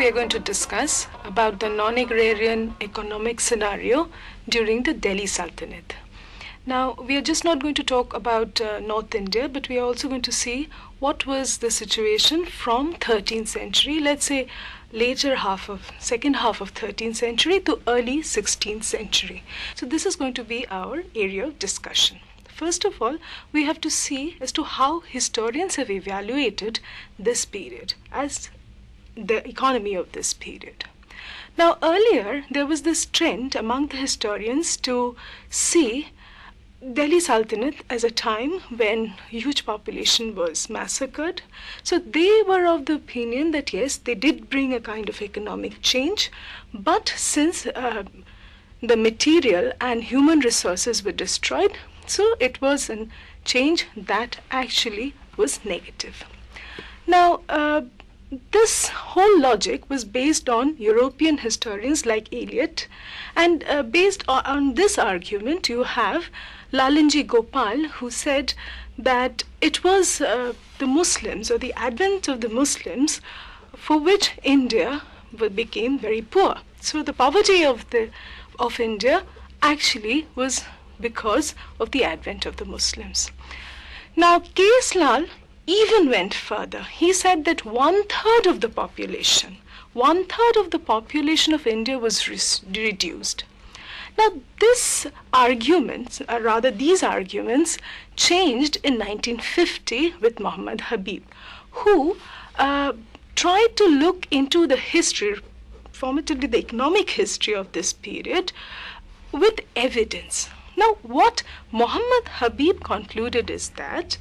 are going to discuss about the non-agrarian economic scenario during the Delhi Sultanate. Now, we are just not going to talk about North India, but we are also going to see what was the situation from 13th century, let's say second half of 13th century to early 16th century. So this is going to be our area of discussion. First of all, we have to see as to how historians have evaluated this period as the economy of this period. Now, earlier, there was this trend among the historians to see Delhi Sultanate as a time when huge population was massacred. So they were of the opinion that yes, they did bring a kind of economic change, but since the material and human resources were destroyed, so it was a change that actually was negative. Now, this whole logic was based on European historians like Eliot, and based on this argument, you have Lalanji Gopal, who said that it was the Muslims or the advent of the Muslims for which India became very poor. So the poverty of India actually was because of the advent of the Muslims. Now, K.S. Lal even went further. He said that one-third of the population of India was reduced. Now, these arguments changed in 1950 with Muhammad Habib, who tried to look into the history, formatively the economic history of this period, with evidence. Now, what Muhammad Habib concluded is that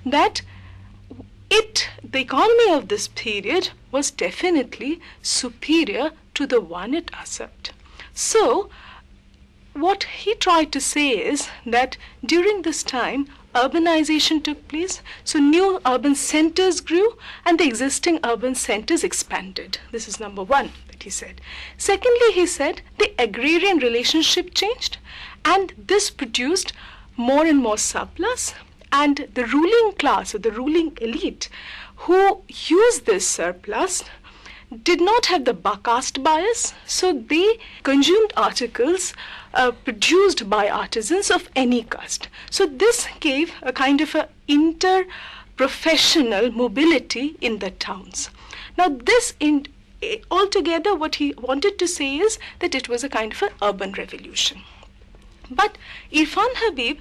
the economy of this period was definitely superior to the one at Assad. So, what he tried to say is that during this time, urbanization took place, so new urban centers grew and the existing urban centers expanded. This is number one that he said. Secondly, he said the agrarian relationship changed, and this produced more and more surplus, and the ruling class or the ruling elite who used this surplus did not have the caste bias, so they consumed articles produced by artisans of any caste. So this gave a kind of a inter-professional mobility in the towns. Now this altogether what he wanted to say is that it was a kind of an urban revolution. But Irfan Habib,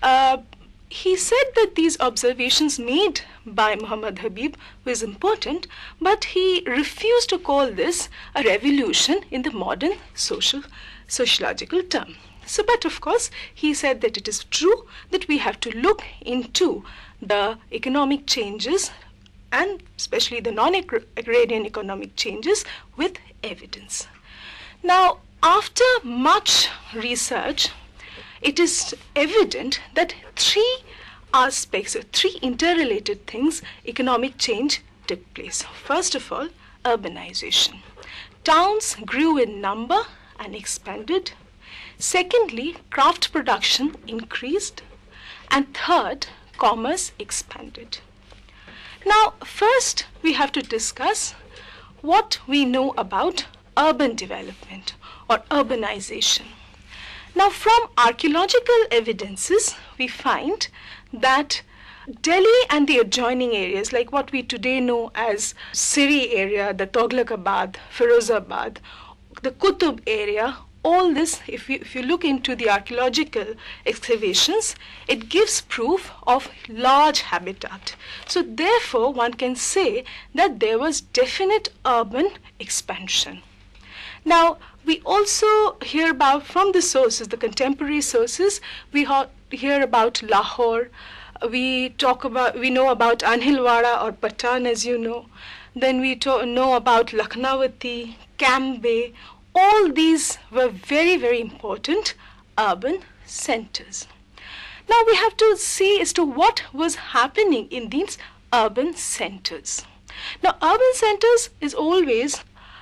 he said that these observations made by Muhammad Habib was important, but he refused to call this a revolution in the modern sociological term. So, but of course, he said that it is true that we have to look into the economic changes and especially the non-agrarian economic changes with evidence. Now, after much research, it is evident that three aspects or three interrelated things, economic change took place. First of all, urbanization. Towns grew in number and expanded. Secondly, craft production increased. And third, commerce expanded. Now, first we have to discuss what we know about urban development or urbanization. Now, from archaeological evidences, we find that Delhi and the adjoining areas, like what we today know as Siri area, the Tughlaqabad, Firozabad, the Qutub area, all this, if you look into the archaeological excavations, it gives proof of large habitat. So therefore, one can say that there was definite urban expansion. Now, we also hear about, from the sources, the contemporary sources, we hear about Lahore, we know about Anhilwara or Patan, as you know. Then we know about Lakhnawati, Cambay. All these were very, very important urban centers. Now we have to see as to what was happening in these urban centers. Now, urban centers is always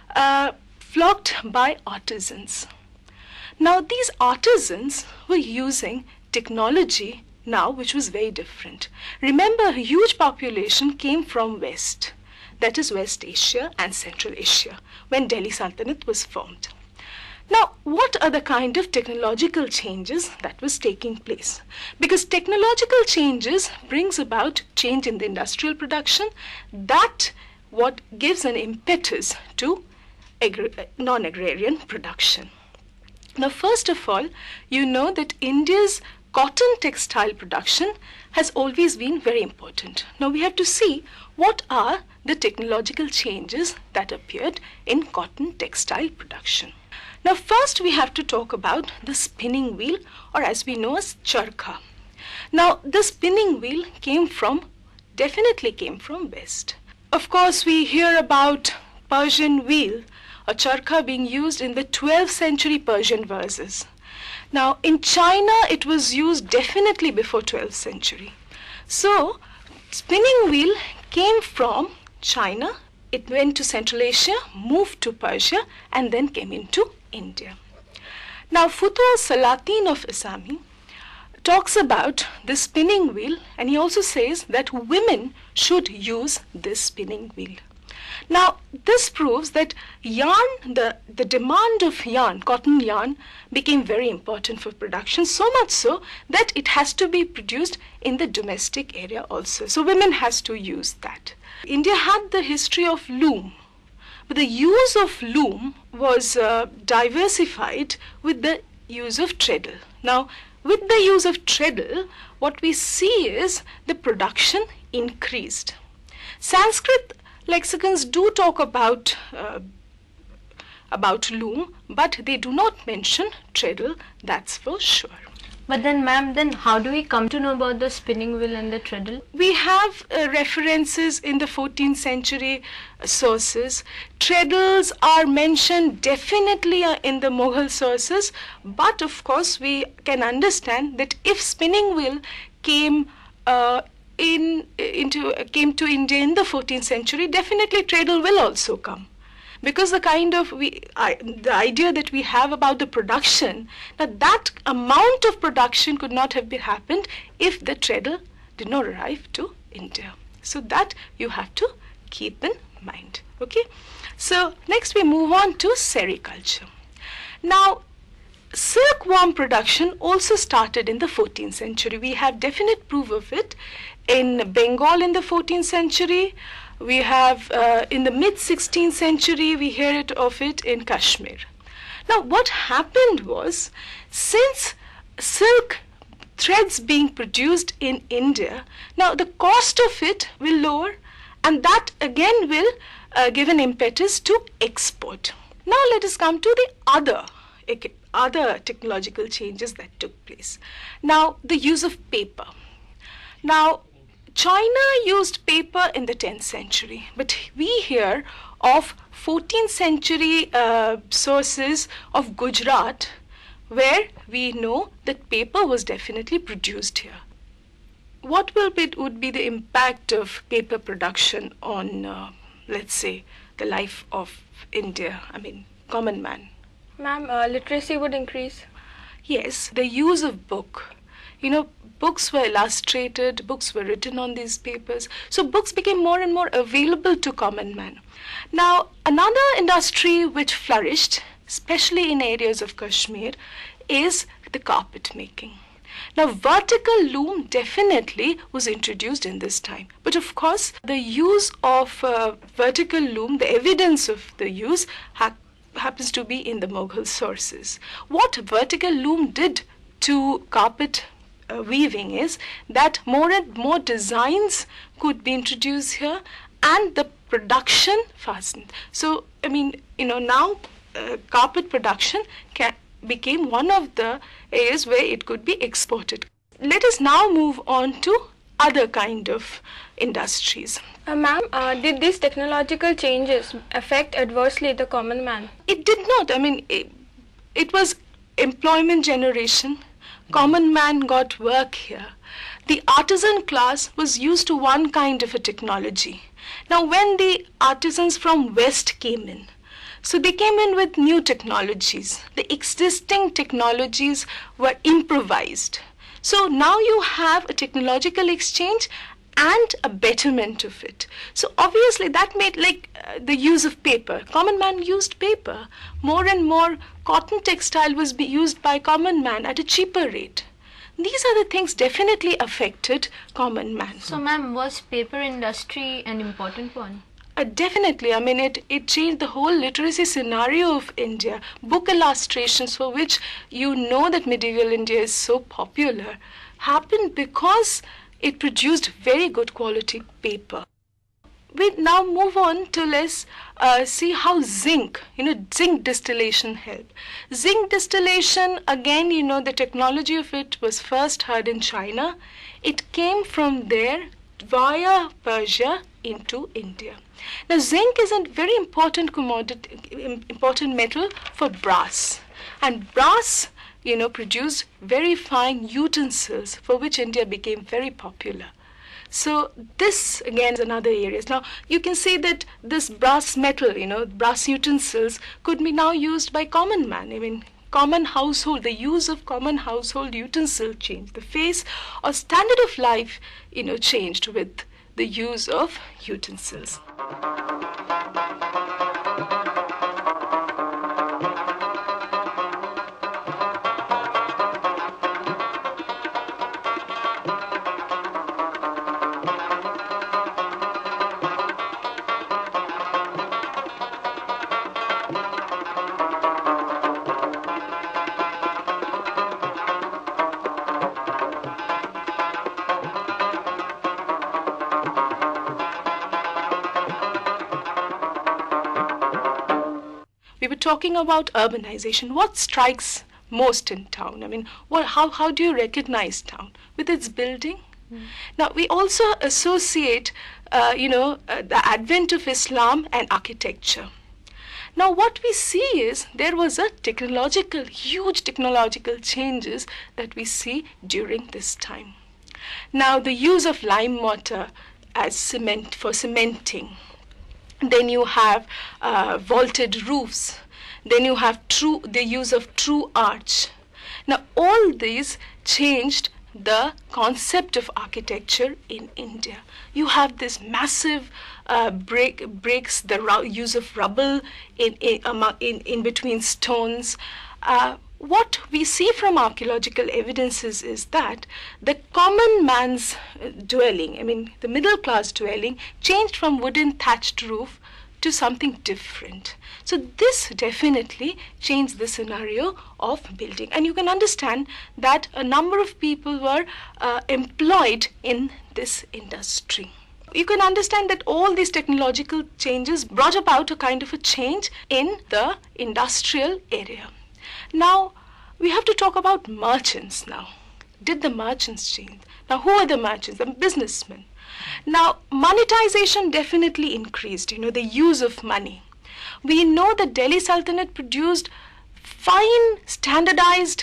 flocked by artisans. Now, these artisans were using technology now which was very different. Remember, a huge population came from West. that is West Asia and Central Asia, when Delhi Sultanate was formed. Now, what are the kind of technological changes that was taking place? Because technological changes brings about change in the industrial production, that what gives an impetus to non-agrarian production. Now, first of all, you know that India's cotton textile production has always been very important. Now, we have to see what are the technological changes that appeared in cotton textile production. Now, first we have to talk about the spinning wheel, or as we know as charkha. Now, the spinning wheel definitely came from West. Of course, we hear about Persian wheel or charkha being used in the 12th century Persian vases. Now, in China, it was used definitely before 12th century. So, spinning wheel came from China. It went to Central Asia, moved to Persia, and then came into India. Now, Futuh Salatin of Asami talks about the spinning wheel, and he also says that women should use this spinning wheel. Now, this proves that yarn, the demand of yarn, cotton yarn, became very important for production, so much so that it has to be produced in the domestic area also. So women has to use that. India had the history of loom, but the use of loom was diversified with the use of treadle. Now, with the use of treadle, what we see is the production increased. Sanskrit lexicons do talk about loom, but they do not mention treadle, that's for sure. But then, ma'am, then how do we come to know about the spinning wheel and the treadle? We have references in the 14th century sources. Treadles are mentioned definitely in the Mughal sources, but of course we can understand that if spinning wheel came to India in the 14th century, definitely treadle will also come. Because the the idea that we have about the production, that amount of production could not have happened if the treadle did not arrive to India. So that you have to keep in mind. Okay. So next we move on to sericulture. Now, silkworm production also started in the 14th century. We have definite proof of it in Bengal in the 14th century. We have in the mid-16th century, we hear of it in Kashmir. Now, what happened was, since silk threads being produced in India, now the cost of it will lower, and that again will give an impetus to export. Now, let us come to the other technological changes that took place. Now, the use of paper. Now, China used paper in the 10th century, but we hear of 14th century sources of Gujarat, where we know that paper was definitely produced here. What would be the impact of paper production on, let's say, the life of India, common man? Ma'am, literacy would increase. Yes, the use of book. Books were illustrated, books were written on these papers. So books became more and more available to common man. Now, another industry which flourished, especially in areas of Kashmir, is the carpet making. Now, vertical loom definitely was introduced in this time. But of course, the use of vertical loom, the evidence of the use happens to be in the Mughal sources. What vertical loom did to carpet weaving is that more and more designs could be introduced here, and the production fastened. So, now carpet production became one of the areas where it could be exported. Let us now move on to other kind of industries. Ma'am, did these technological changes affect adversely the common man? It did not. It was employment generation. Common man got work here. The artisan class was used to one kind of a technology. Now, when the artisans from West came in, so they came in with new technologies. The existing technologies were improvised. So now you have a technological exchange and a betterment of it. So obviously that made the use of paper. Common man used paper. More and more cotton textile was used by common man at a cheaper rate. These are the things definitely affected common man. So ma'am, was paper industry an important one? Definitely. I mean, it changed the whole literacy scenario of India. Book illustrations, for which you know that medieval India is so popular, happened because it produced very good quality paper. We now move on to let's see how zinc distillation helped. Zinc distillation, again, the technology of it was first heard in China. It came from there via Persia into India. Now, zinc is a very important commodity, important metal for brass. And brass, produced very fine utensils for which India became very popular. So this again is another area. Now you can see that this brass metal, brass utensils could be now used by common man. I mean, common household, the use of common household utensil changed. The face or standard of life, changed with the use of utensils. We were talking about urbanization. What strikes most in town? I mean, how do you recognize town? With its building? Now, we also associate, the advent of Islam and architecture. Now, what we see is there was a huge technological changes that we see during this time. Now, the use of lime mortar as cement for cementing. Then you have vaulted roofs. Then you have the use of true arch. Now, all these changed the concept of architecture in India. You have this massive bricks, the use of rubble in between stones. What we see from archaeological evidences is that the common man's dwelling, I mean the middle class dwelling, changed from wooden thatched roof to something different. So this definitely changed the scenario of building. And you can understand that a number of people were employed in this industry. You can understand that all these technological changes brought about a kind of a change in the industrial area. Now, we have to talk about merchants now. Did the merchants change? Now, who are the merchants? The businessmen. Now, monetization definitely increased, the use of money. We know that Delhi Sultanate produced fine, standardized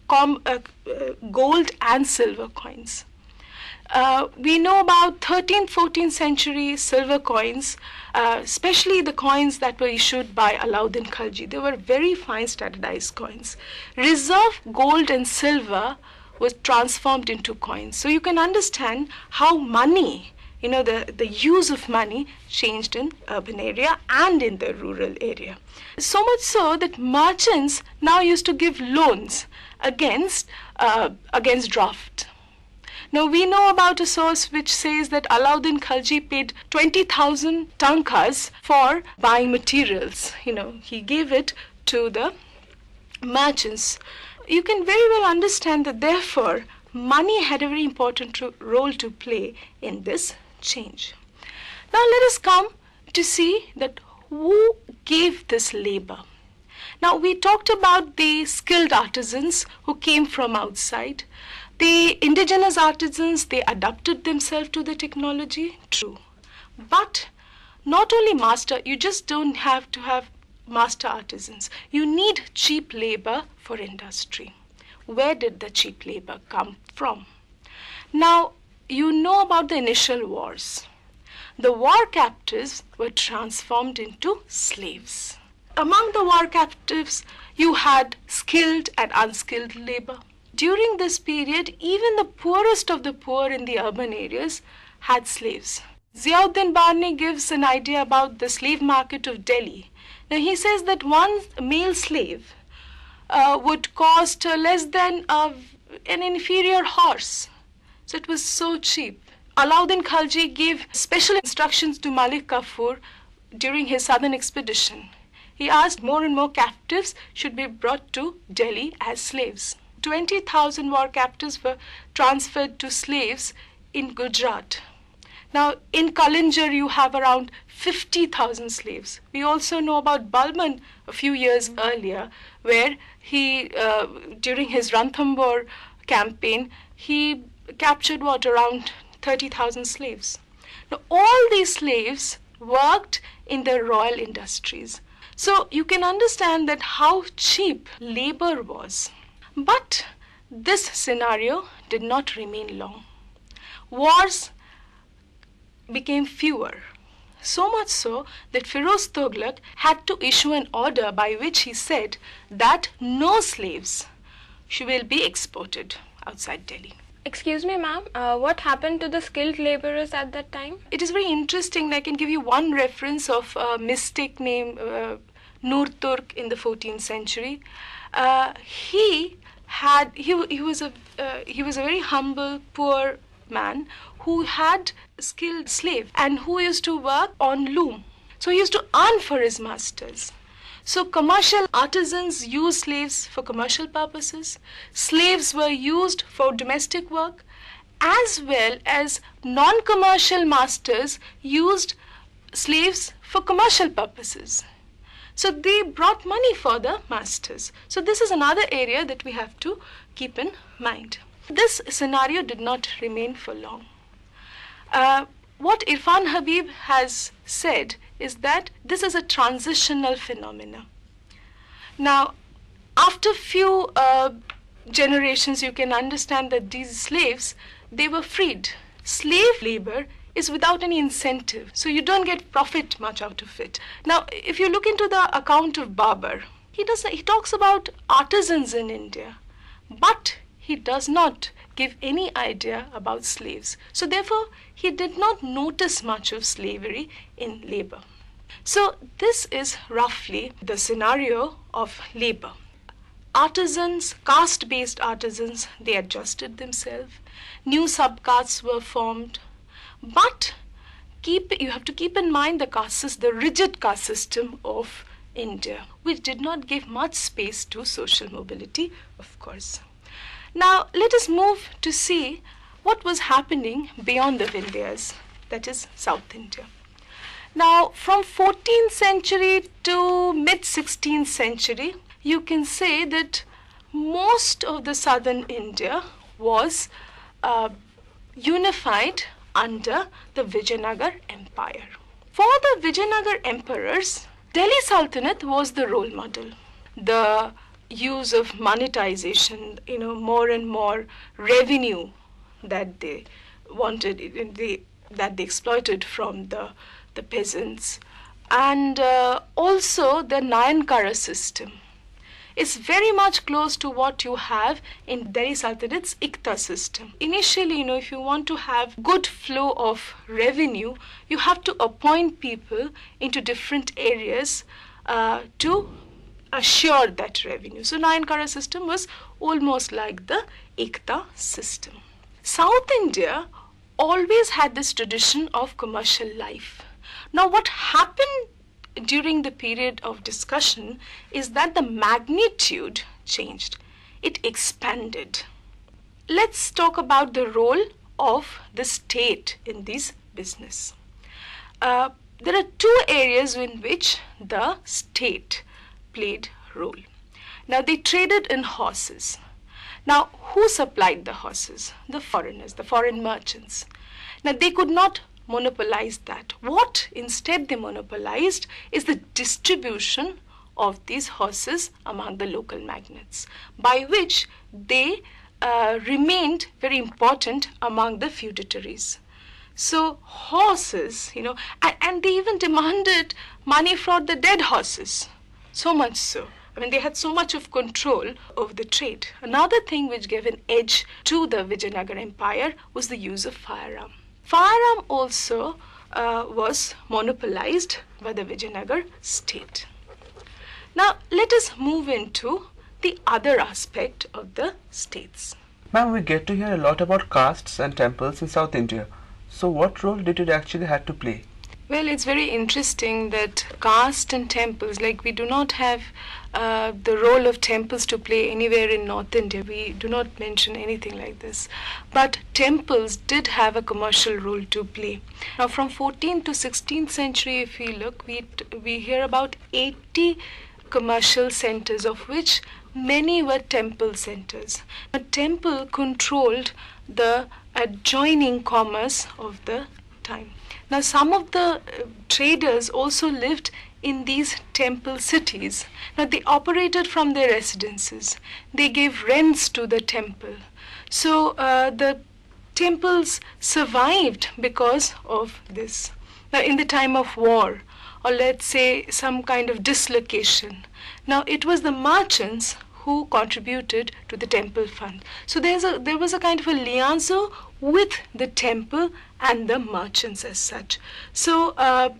gold and silver coins. We know about 13th, 14th century silver coins, especially the coins that were issued by Alauddin Khalji. They were very fine standardized coins. Reserve gold and silver was transformed into coins. So you can understand how money, the use of money changed in urban area and in the rural area. So much so that merchants now used to give loans against draft. Now, we know about a source which says that Alauddin Khalji paid 20,000 tankas for buying materials. He gave it to the merchants. You can very well understand that, therefore, money had a very important role to play in this change. Now, let us come to see that who gave this labor. Now, we talked about the skilled artisans who came from outside. The indigenous artisans, they adapted themselves to the technology, true. But not only you just don't have to have master artisans. You need cheap labor for industry. Where did the cheap labor come from? Now, you know about the initial wars. The war captives were transformed into slaves. Among the war captives, you had skilled and unskilled labor. During this period, even the poorest of the poor in the urban areas had slaves. Ziauddin Barni gives an idea about the slave market of Delhi. Now he says that one male slave would cost less than an inferior horse. So it was so cheap. Alauddin Khalji gave special instructions to Malik Kafur during his southern expedition. He asked more and more captives should be brought to Delhi as slaves. 20,000 war captives were transferred to slaves in Gujarat. Now, in Kalinjar, you have around 50,000 slaves. We also know about Balban a few years earlier, where he, during his Ranthambore campaign, he captured around 30,000 slaves. Now, all these slaves worked in the royal industries. So you can understand that how cheap labor was. But this scenario did not remain long. Wars became fewer, so much so that Firoz Tughlaq had to issue an order by which he said that no slaves will be exported outside Delhi. Excuse me, ma'am, what happened to the skilled laborers at that time? It is very interesting. I can give you one reference of a mystic named Nur Turk in the 14th century. He was a very humble, poor man who had a skilled slave and who used to work on loom. So he used to earn for his masters. So commercial artisans used slaves for commercial purposes. Slaves were used for domestic work, as well as non-commercial masters used slaves for commercial purposes. So they brought money for the masters. So this is another area that we have to keep in mind. This scenario did not remain for long. What Irfan Habib has said is that this is a transitional phenomena. Now, after few generations, you can understand that these slaves, they were freed. Slave labor is without any incentive, so you don't get profit much out of it. Now, if you look into the account of Babur, he talks about artisans in India, but he does not give any idea about slaves. So therefore, he did not notice much of slavery in labor. So this is roughly the scenario of labor. Artisans, caste-based artisans, they adjusted themselves. New subcastes were formed. But you have to keep in mind the rigid caste system of India, which did not give much space to social mobility, of course. Now, let us move to see what was happening beyond the Vindhyas, that is South India. Now, from 14th century to mid-16th century, you can say that most of the southern India was unified under the Vijayanagar Empire. For the Vijayanagar emperors, Delhi Sultanate was the role model. The use of monetization, more and more revenue that they wanted, that they exploited from the peasants, and also the Nayankara system is very much close to what you have in Delhi Sultanate's Ikta system. Initially, if you want to have good flow of revenue, you have to appoint people into different areas to assure that revenue. So Nayankara system was almost like the Ikta system. South India always had this tradition of commercial life. Now what happened during the period of discussion is that the magnitude changed. It expanded. Let's talk about the role of the state in this business. There are two areas in which the state played role. Now they traded in horses. Now who supplied the horses? The foreigners, the foreign merchants. Now they could not monopolize that. What instead they monopolized is the distribution of these horses among the local magnates, by which they remained very important among the feudatories. So horses, and they even demanded money for the dead horses. So much so. They had so much of control over the trade. Another thing which gave an edge to the Vijayanagar Empire was the use of firearm. Firearm also was monopolized by the Vijayanagar state. Now let us move into the other aspect of the states. Ma'am, we get to hear a lot about castes and temples in South India. So what role did it actually have to play? Well, it's very interesting that caste and temples, like we do not have the role of temples to play anywhere in North India. We do not mention anything like this. But temples did have a commercial role to play. Now, from 14th to 16th century, if we look, we hear about 80 commercial centers, of which many were temple centers. A temple controlled the adjoining commerce of the time. Now, some of the traders also lived in these temple cities. Now, they operated from their residences. They gave rents to the temple. So, the temples survived because of this. Now, in the time of war, or let's say some kind of dislocation, now it was the merchants who contributed to the temple fund. So there was a kind of a liaison with the temple and the merchants as such. So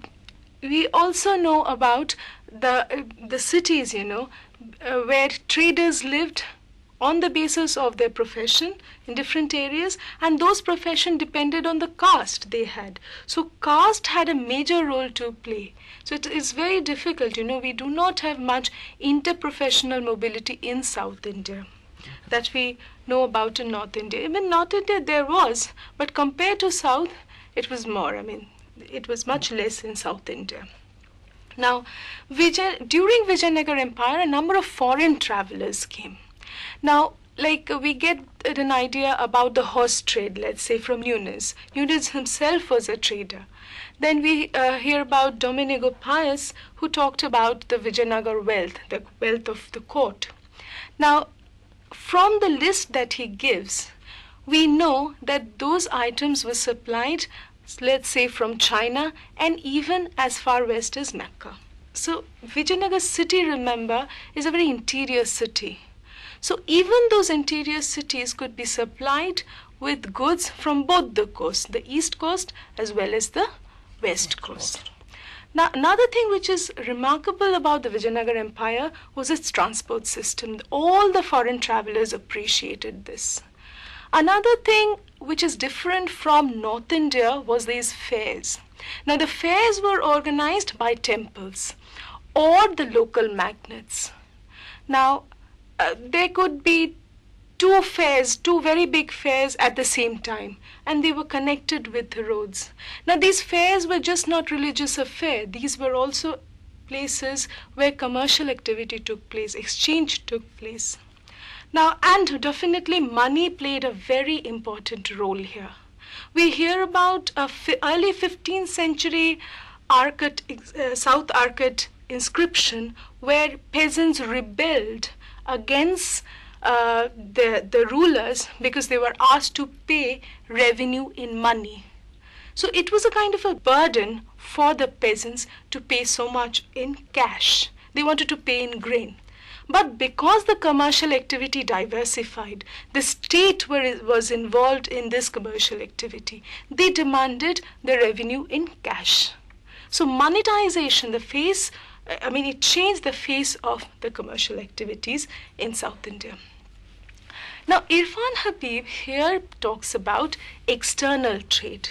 we also know about the cities, where traders lived on the basis of their profession in different areas, and those profession depended on the caste they had. So caste had a major role to play. So it is very difficult, we do not have much interprofessional mobility in South India that we know about in North India. Even North India there was, but compared to South, it was more. It was much less in South India. Now, during Vijayanagar Empire, a number of foreign travelers came. Now, like we get an idea about the horse trade, let's say from Yunus. Yunus himself was a trader. Then we hear about Domenico Pius, who talked about the Vijayanagar wealth, the wealth of the court. Now, from the list that he gives, we know that those items were supplied, let's say, from China and even as far west as Mecca. So, Vijayanagar city, remember, is a very interior city. So even those interior cities could be supplied with goods from both the coasts, the east coast as well as the west coast. Now, another thing which is remarkable about the Vijayanagar Empire was its transport system. All the foreign travelers appreciated this. Another thing which is different from North India was these fairs. Now, the fairs were organized by temples or the local magnates. Now, there could be two very big fairs at the same time, and they were connected with the roads. Now, these fairs were just not religious affairs. These were also places where commercial activity took place, exchange took place. Now, and definitely money played a very important role here. We hear about early 15th century South Arcot inscription where peasants rebelled against the rulers because they were asked to pay revenue in money. So it was a kind of a burden for the peasants to pay so much in cash. They wanted to pay in grain. But because the commercial activity diversified, the state was involved in this commercial activity. They demanded the revenue in cash. So monetization, it changed the face of the commercial activities in South India. Now, Irfan Habib here talks about external trade,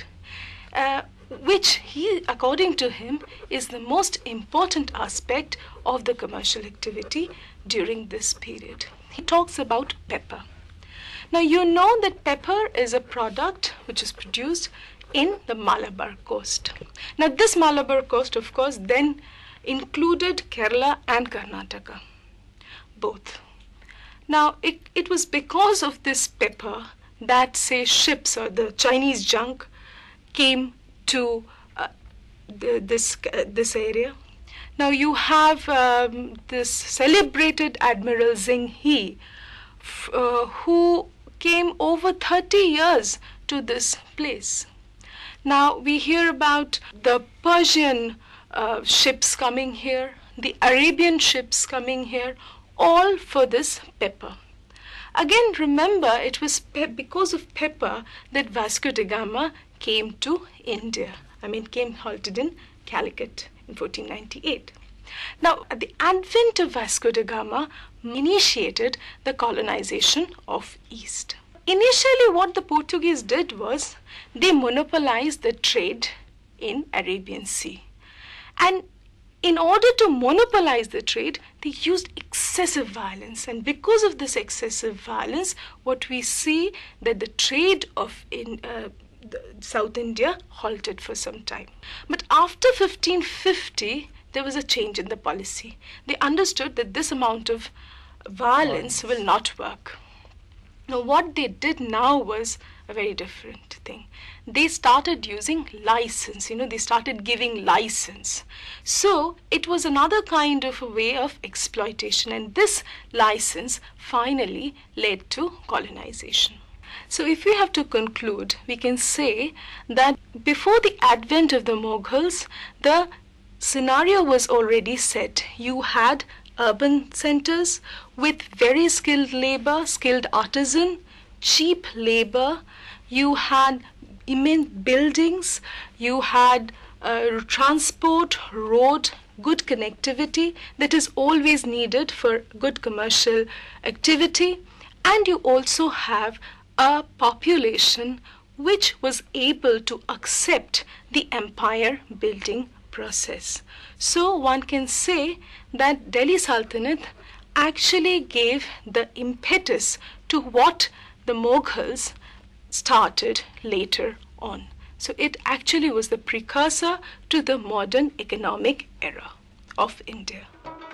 which according to him, is the most important aspect of the commercial activity during this period. He talks about pepper. Now, you know that pepper is a product which is produced in the Malabar coast. Now, this Malabar coast, of course, then included Kerala and Karnataka, both. Now, it was because of this pepper that, say, ships or the Chinese junk came to this area. Now, you have this celebrated Admiral Zheng He, who came over 30 years to this place. Now, we hear about the Persian ships coming here, the Arabian ships coming here, all for this pepper. Again, remember, it was because of pepper that Vasco da Gama came to India. Halted in Calicut in 1498. Now, the advent of Vasco da Gama initiated the colonization of East. Initially, what the Portuguese did was they monopolized the trade in Arabian Sea. And in order to monopolize the trade, they used excessive violence. And because of this excessive violence, what we see that the trade in South India halted for some time. But after 1550, there was a change in the policy. They understood that this amount of violence will not work. Now, what they did now was a very different thing. They started using license, they started giving license. So it was another kind of a way of exploitation, and this license finally led to colonization. So if we have to conclude, we can say that before the advent of the Mughals, the scenario was already set. You had urban centers with very skilled labor, skilled artisan, cheap labor. You had immense buildings, you had transport, road, good connectivity that is always needed for good commercial activity, and you also have a population which was able to accept the empire building process. So one can say that Delhi Sultanate actually gave the impetus to what the Mughals started later on. So it actually was the precursor to the modern economic era of India.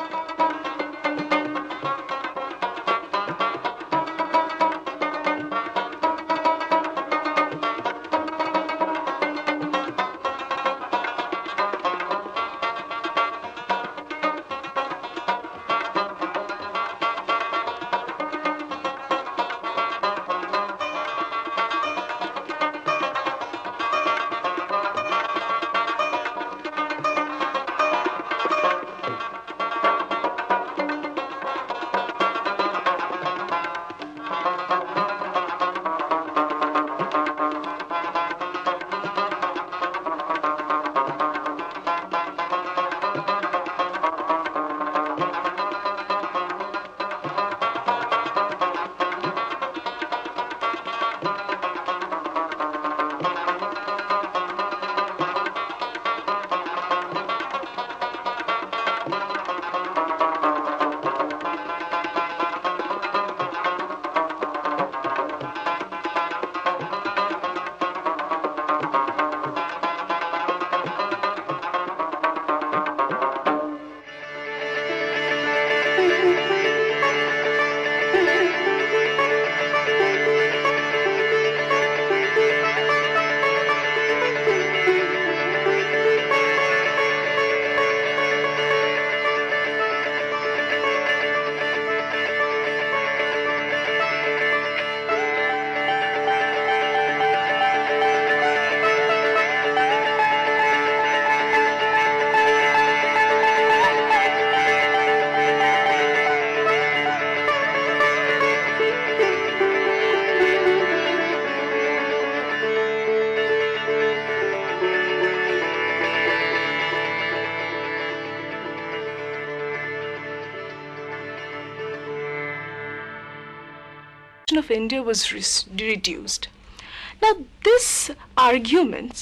Of India was reduced. Now, these arguments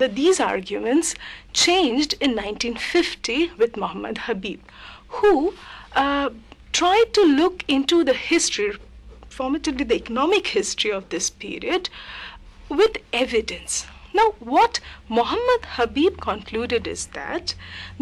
changed in 1950 with Muhammad Habib, who tried to look into the history, formatively the economic history of this period, with evidence. Now, what Muhammad Habib concluded is that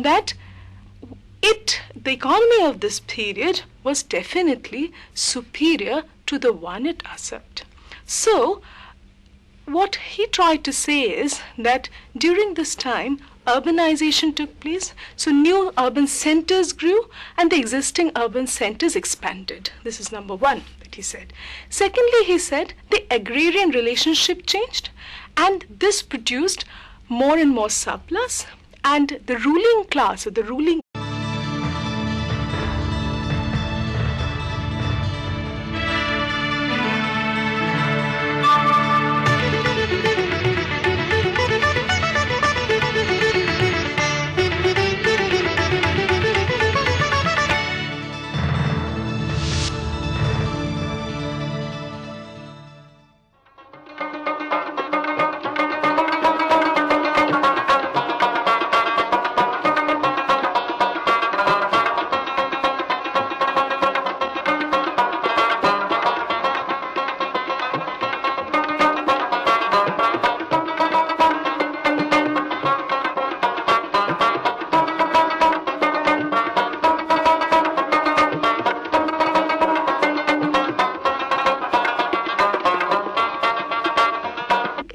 the economy of this period was definitely superior to the one it usurped. So, what he tried to say is that during this time, urbanization took place. So, new urban centers grew and the existing urban centers expanded. This is number one that he said. Secondly, he said the agrarian relationship changed, and this produced more and more surplus, and the ruling class, or the ruling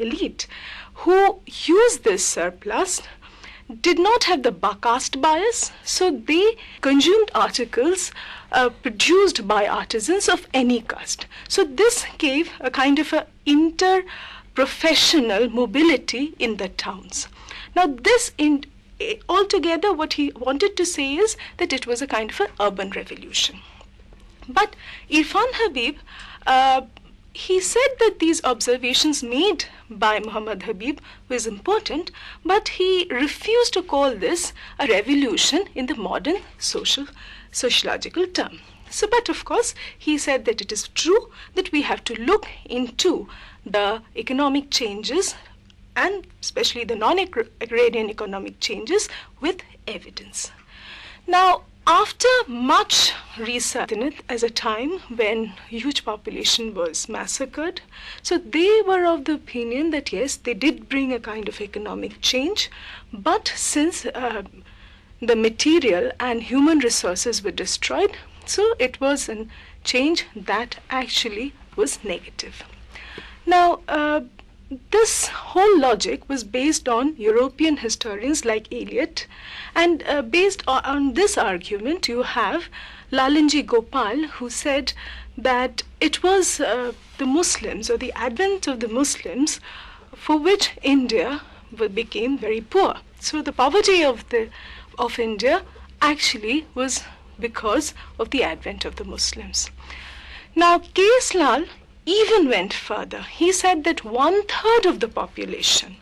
elite who used this surplus did not have the caste bias, so they consumed articles produced by artisans of any caste. So this gave a kind of a inter-professional mobility in the towns. Now this altogether what he wanted to say is that it was a kind of an urban revolution. But Irfan Habib, he said that these observations made by Muhammad Habib was important, but he refused to call this a revolution in the modern sociological term. So, but of course, he said that it is true that we have to look into the economic changes and especially the non-agrarian economic changes with evidence. Now, after much research in it as a time when huge population was massacred, so they were of the opinion that yes, they did bring a kind of economic change, but since the material and human resources were destroyed, so it was a change that actually was negative. Now, this whole logic was based on European historians like Eliot, and based on this argument, you have Lalanji Gopal, who said that it was the Muslims or the advent of the Muslims for which India became very poor. So the poverty of India actually was because of the advent of the Muslims. Now, K.S. Lal even went further. He said that 1/3 of the population,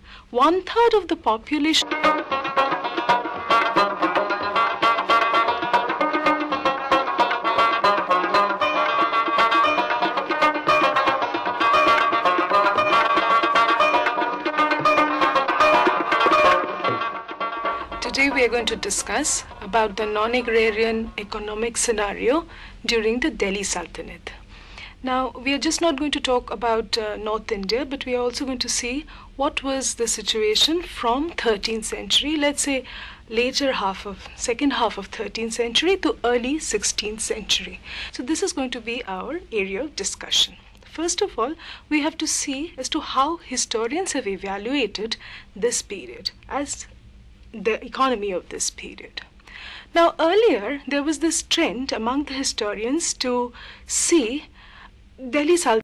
Today we are going to discuss about the non-agrarian economic scenario during the Delhi Sultanate. Now, we are just not going to talk about North India, but we are also going to see what was the situation from 13th century, let's say second half of 13th century to early 16th century. So this is going to be our area of discussion. First of all, we have to see as to how historians have evaluated this period as the economy of this period. Now, earlier, there was this trend among the historians to see Delhi Sultanate